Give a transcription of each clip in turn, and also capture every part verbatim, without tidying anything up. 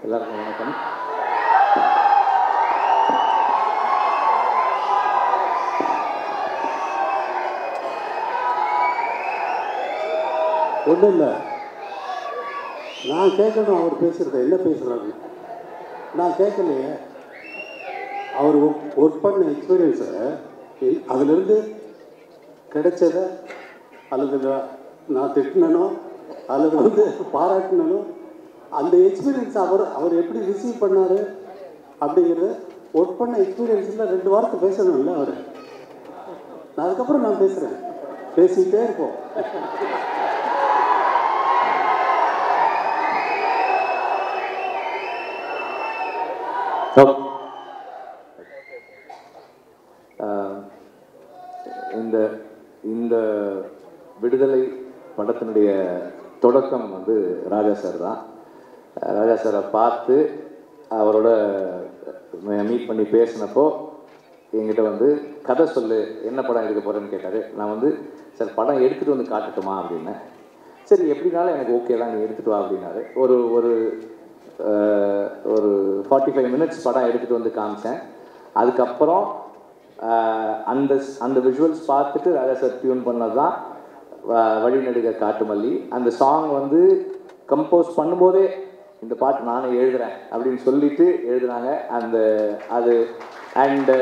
எல்லாருக்கும் வணக்கம். ஒன்றும் இல்லை, நான் கேட்கணும் அவர் பேசுகிறத, என்ன பேசுகிறாரு நான் கேட்கலையே. அவர் ஒர்க் பண்ண எக்ஸ்பீரியன்ஸை அதிலிருந்து கிடைச்சதை அல்லது நான் திட்டினனோ அல்லது வந்து பாராட்டினோ அந்த எக்ஸ்பீரியன்ஸ் அவர் அவர் எப்படி ரிசீவ் பண்ணார் அப்படிங்கிறது ஒர்க் பண்ண எக்ஸ்பீரியன்ஸில் ரெண்டு வாரத்தை பேசணும்ல அவர். நான் அதுக்கப்புறம் நான் பேசுகிறேன், பேசிக்கிட்டே இருப்போம். இந்த இந்த விடுதலை படத்தினுடைய தொடக்கம் வந்து ராஜா சார் தான். ராஜா சாரை பார்த்து அவரோட மீட் பண்ணி பேசினப்போ என்கிட்ட வந்து கதை சொல்லு, என்ன படம் எடுக்க போகிறேன்னு கேட்டார். நான் வந்து சார் படம் எடுத்துகிட்டு வந்து காட்டட்டுமா அப்படின்னேன். சரி எப்படினாலும் எனக்கு ஓகே தான், நீ எடுத்துகிட்டு வா அப்படின்னாரு. ஒரு ஒரு ஒரு ஃபார்ட்டி ஃபைவ் மினிட்ஸ் படம் எடுத்துகிட்டு வந்து காமிச்சேன். அதுக்கப்புறம் அந்த அந்த விஷுவல்ஸ் பார்த்துட்டு ராஜா சார் டியூன் பண்ணது தான் வழிநடுக காட்டுமல்லி. அந்த சாங் வந்து கம்போஸ் பண்ணும்போதே இந்த பாட்டு நானே எழுதுகிறேன் அப்படின்னு சொல்லிட்டு எழுதுனாங்க. அந்த அது அண்டு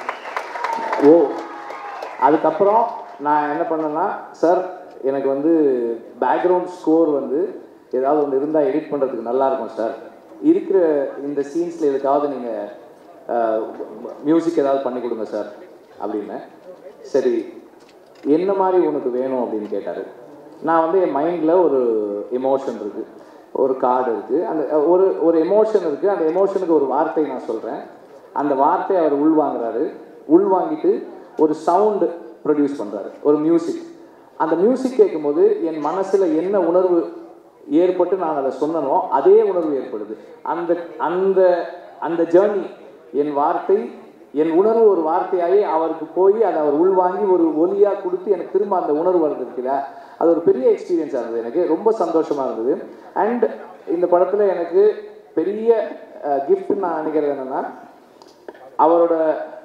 ஓ அதுக்கப்புறம் நான் என்ன பண்ணேன்னா, சார் எனக்கு வந்து பேக்ரவுண்ட் ஸ்கோர் வந்து ஏதாவது ஒன்று இருந்தால் எடிட் பண்ணுறதுக்கு நல்லாயிருக்கும் சார், இருக்கிற இந்த சீன்ஸில் எதுக்காவது நீங்கள் மியூசிக் ஏதாவது பண்ணி கொடுங்க சார் அப்படின்னு. சரி என்ன மாதிரி உனக்கு வேணும் அப்படின்னு கேட்டார். நான் வந்து என் மைண்டில் ஒரு எமோஷன் இருக்குது, ஒரு கார்டு இருக்குது, அந்த ஒரு ஒரு எமோஷன் இருக்குது. அந்த எமோஷனுக்கு ஒரு வார்த்தை நான் சொல்கிறேன். அந்த வார்த்தையை அவர் உள்வாங்கிறாரு. உள்வாங்கிட்டு ஒரு சவுண்டு ப்ரொடியூஸ் பண்ணுறாரு, ஒரு மியூசிக். அந்த மியூசிக் கேட்கும்போது என் மனசில் என்ன உணர்வு ஏற்பட்டு நான் அதை சொன்னனோ அதே உணர்வு ஏற்படுது. அந்த அந்த அந்த ஜேர்னி, என் வார்த்தை என் உணர்வு ஒரு வார்த்தையாகி அவருக்கு போய் அதை அவர் உள்வாங்கி ஒரு ஒலியாக கொடுத்து எனக்கு திரும்ப அந்த உணர்வு வளர்ந்துருக்குல்ல, அது ஒரு பெரிய எக்ஸ்பீரியன்ஸாக இருந்தது. எனக்கு ரொம்ப சந்தோஷமாக இருந்தது. அண்ட் இந்த படத்தில் எனக்கு பெரிய கிஃப்ட்னு நான் நினைக்கிறது என்னென்னா, அவரோட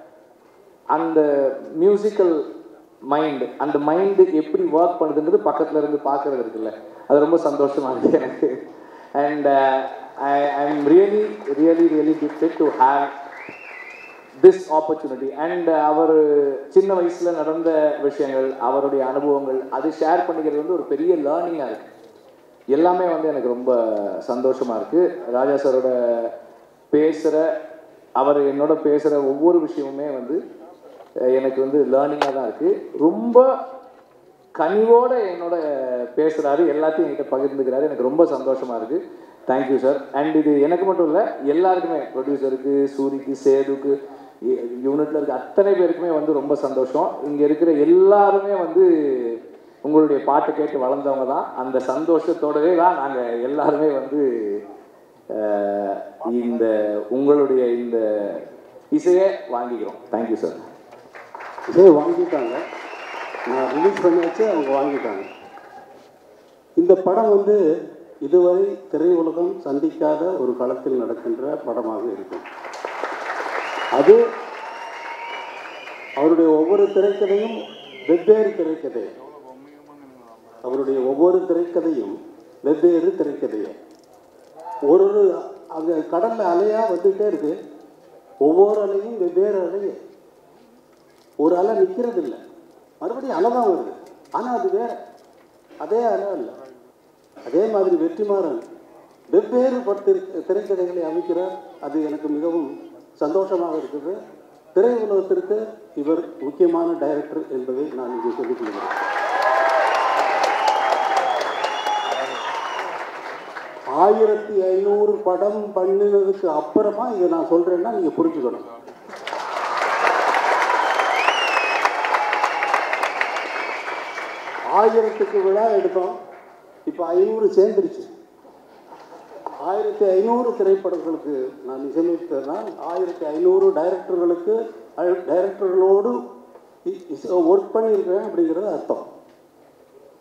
அந்த மியூசிக்கல் மைண்டு, அந்த மைண்டு எப்படி ஒர்க் பண்ணுதுன்றது பக்கத்தில் இருந்து பார்க்குறது இருக்குல்ல, அது ரொம்ப சந்தோஷமாக இருக்குது எனக்கு. And I I am really really really gifted to have this opportunity. And அவர் சின்ன வயசில் நடந்த விஷயங்கள், அவருடைய அனுபவங்கள், அது ஷேர் பண்ணிக்கிறது வந்து ஒரு பெரிய லேர்னிங்காக இருக்குது. எல்லாமே வந்து எனக்கு ரொம்ப சந்தோஷமாக இருக்குது. ராஜா சாரோட பேசுகிற, அவர் என்னோட பேசுகிற ஒவ்வொரு விஷயமுமே வந்து எனக்கு வந்து லேர்னிங்காக தான் இருக்குது. ரொம்ப கனிவோடு என்னோட பேசுகிறாரு, எல்லாத்தையும் என்கிட்ட பகிர்ந்துக்கிறாரு. எனக்கு ரொம்ப சந்தோஷமாக இருக்குது. Thank you sir. அண்ட் இது எனக்கு மட்டும் இல்லை, எல்லாருக்குமே, ப்ரொடியூசருக்கு, சூரிக்கு, சேதுக்கு, யூனிட்டில் இருக்க அத்தனை பேருக்குமே வந்து ரொம்ப சந்தோஷம். இங்கே இருக்கிற எல்லாருமே வந்து உங்களுடைய பாட்டை கேட்டு வளர்ந்தவங்க தான். அந்த சந்தோஷத்தோடவே தான் நாங்கள் எல்லாருமே வந்து இந்த உங்களுடைய இந்த இசையை வாங்கிக்கிறோம். Thank you sir. இசையை வாங்கிட்டாங்க, நான் ரிலீஸ் பண்ணியாச்சு, அவங்க வாங்கிட்டாங்க. இந்த படம் வந்து இதுவரை திரையுலகம் சந்திக்காத ஒரு களத்தில் நடக்கின்ற படமாக இருக்கும். அது அவருடைய ஒவ்வொரு திரைக்கதையும் வெவ்வேறு திரைக்கதை, அவருடைய ஒவ்வொரு திரைக்கதையும் வெவ்வேறு திரைக்கதையை ஒரு அங்கே கடலில் அலையாக வந்துகிட்டே இருக்கு. ஒவ்வொரு அலையும் வெவ்வேறு அலையை, ஒரு அலை நிற்கிறது இல்லை, மறுபடியும் அலை தான் வருது, ஆனால் அது வேற, அதே அலை இல்லை. அதே மாதிரி வெற்றிமாறன் வெவ்வேறு பட்டு திரைக்கதைகளை அமைக்கிறார். அது எனக்கு மிகவும் சந்தோஷமாக இருக்குது. திரையுலகத்திற்கு இவர் முக்கியமான டைரக்டர் என்பதை நான் இங்கே சொல்லிக் கொள்கிறேன். ஆயிரத்தி ஐநூறு படம் பண்ணினதுக்கு அப்புறமா இதை நான் சொல்கிறேன்னா நீங்கள் புரிஞ்சுக்கணும். ஆயிரத்துக்கு விழா எடுத்தோம், இப்போ ஐநூறு சேர்ந்துருச்சு. ஆயிரத்தி ஐநூறு திரைப்படங்களுக்கு நான் இசையமைத்ததுனால் ஆயிரத்தி ஐநூறு டைரக்டர்களுக்கு டைரக்டர்களோடு ஒர்க் பண்ணியிருக்கிறேன் அப்படிங்கிறது அர்த்தம்.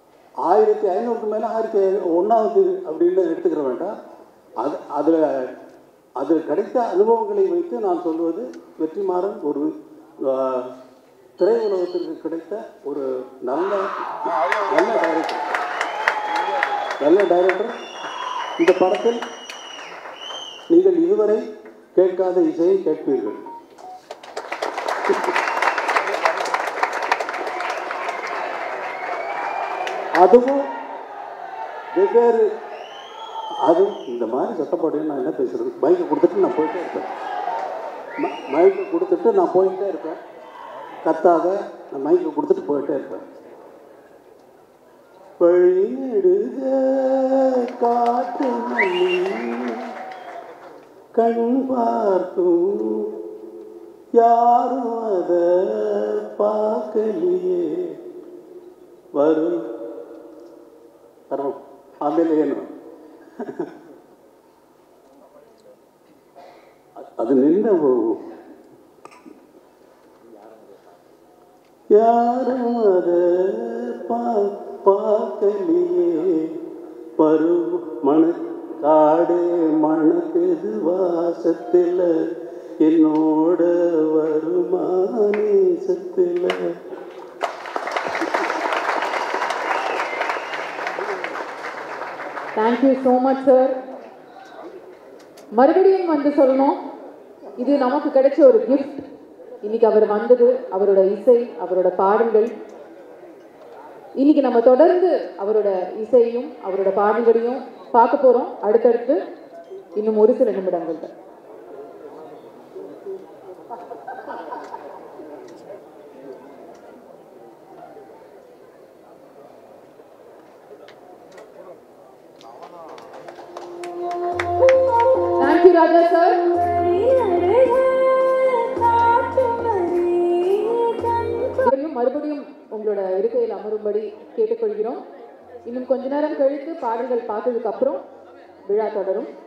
ஆயிரத்தி ஐநூறுக்கு மேலே ஆயிரத்தி ஒன்றாவது அப்படின்னு எடுத்துக்கிற வேண்டாம். அது அதில் அதில் கிடைத்த அனுபவங்களை வைத்து நான் சொல்வது வெற்றிமாறன் ஒரு திரையுலகத்திற்கு கிடைத்த ஒரு நல்ல நல்ல டைரக்டர் நல்ல டைரக்டர். இந்த படத்தில் நீங்கள் இதுவரை கேட்காத இசையை கேட்பீர்கள். அதுவும் வெவ்வேறு அதுவும் இந்த மாதிரி சட்டப்பாடு நான் என்ன பேசுறது, மைக்கை கொடுத்துட்டு நான் போயிட்டே இருப்பேன். மைக்கை கொடுத்துட்டு நான் போயிட்டே இருப்பேன். கத்தாத நான் மைக்கை கொடுத்துட்டு போயிட்டே இருப்பேன். வழிநெடுக காட்டு மணி கண் பார்த்தும் யாரும் அதை பார்க்கலையே வரும் வரும் ಆಮೇಲೆ ಏನು ಅದು ನಿನ್ನ யாரும் அதை பார்க்கலையே வரும் மண காடு மணக்குது வாசத்தில் என்னோட வருமானேசத்தில். Thank you so much sir. மறுபடியும் வந்து சொல்லணும், இது நமக்கு கிடைச்ச ஒரு கிஃப்ட். இன்னைக்கு அவர் வந்தது, அவரோட இசை, அவரோட பாடல்கள். இன்னைக்கு நம்ம தொடர்ந்து அவரோட இசையும் அவரோட பாடல்களையும் பார்க்க போகிறோம் அடுத்தடுத்து இன்னும் ஒரு சில நிமிடங்கள். Thank you Raja sir. மறுபடியும் உங்களோட இருக்கையில் அமரும்படி கேட்டுக்கொள்கிறோம். இன்னும் கொஞ்ச நேரம் கழித்து பாடல்கள் பார்த்ததுக்கு அப்புறம் விழா தொடரும்.